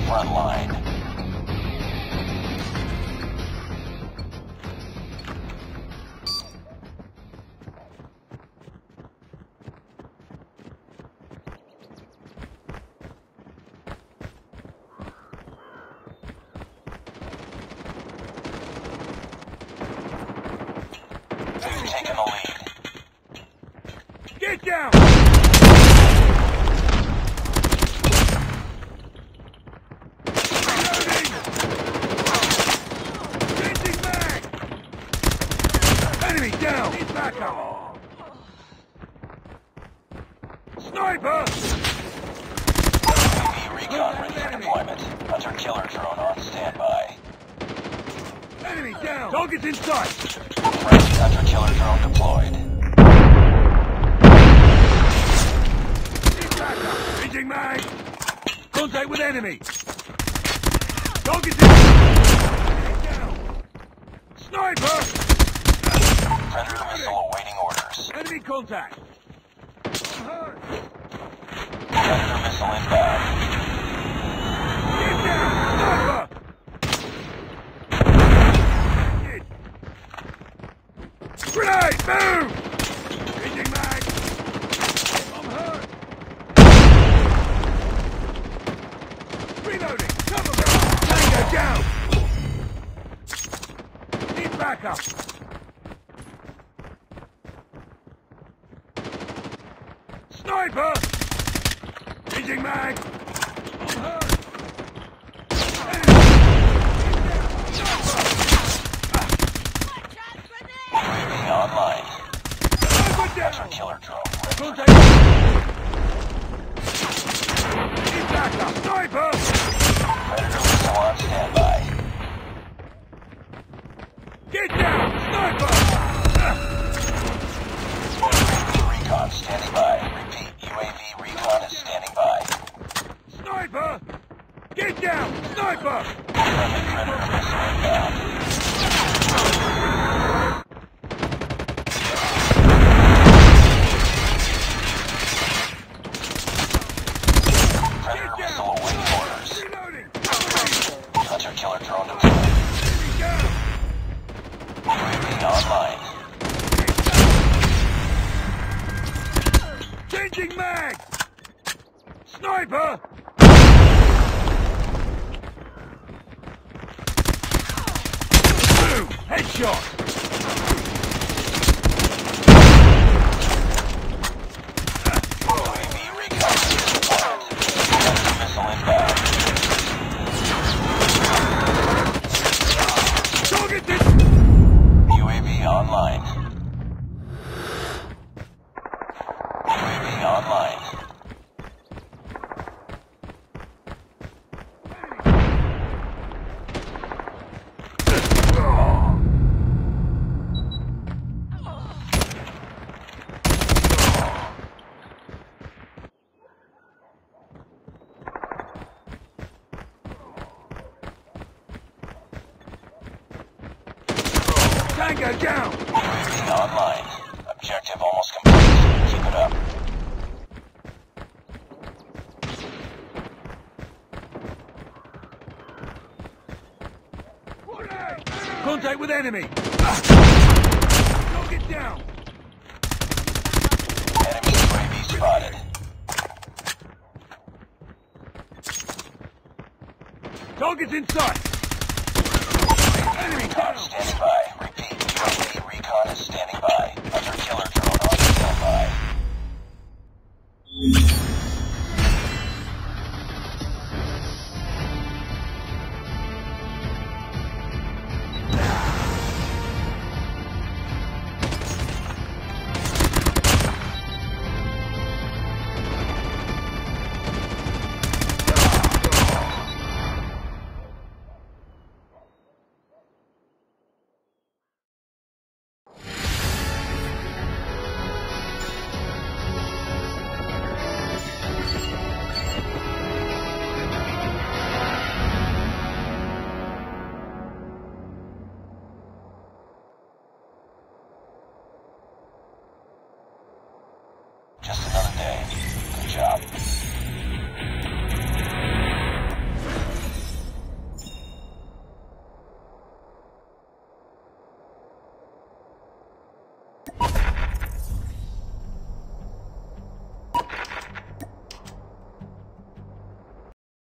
front line. Who's taking the lead? Get down! Enemy down! He's back up! Sniper! UAV recon ready for deployment. Hunter-killer drone on standby. Enemy down! Target's in sight! Friendly hunter-killer drone deployed. He's back up! Changing mag! Contact with enemy! Target's in sight! Down! Sniper! Predator missile awaiting orders. Enemy contact! Predator missile inbound. Get down! Sniper! Grenade! Move! Changing mag! I'm hurt! Reloading! Cover me! Tango down! Need backup! Sniper! Changing mag! I'm hurt! UAV online. Sniper down! Hunter-killer drone. Contact! Need backup! Sniper! Predator missile on standby. Get down! Sniper! UAV recon standing by. Repeat, UAV recon is standing by. Sniper! Get down! Sniper! Friendly Predator missile inbound. Predator missile awaiting orders. Reloading! Hunter-killer drone deployed. UAV online. Changing mag! Sniper! Boom! Headshot! UAV recon deployed. Predator missile inbound. Target this! UAV online. UAV online. Tango down! UAV online. Objective almost complete. Keep it up. Contact with enemy! Target down! Enemy UAV spotted. Target's in sight! UAV recon standing by. Repeat, UAV recon is standing